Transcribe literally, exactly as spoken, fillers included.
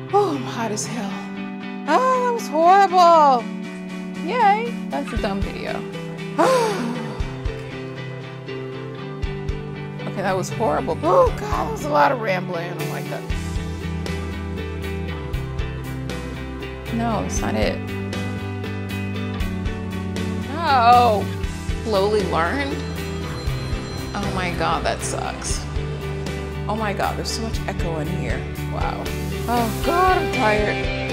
Oh, I'm hot as hell. Oh, that was horrible. Yay, that's a dumb video. Okay, that was horrible. Oh God, that was a lot of rambling. I don't like that. No, that's not it. No. Slowly learn? Oh my God, that sucks. Oh my God, there's so much echo in here. Wow. Oh God, I'm tired.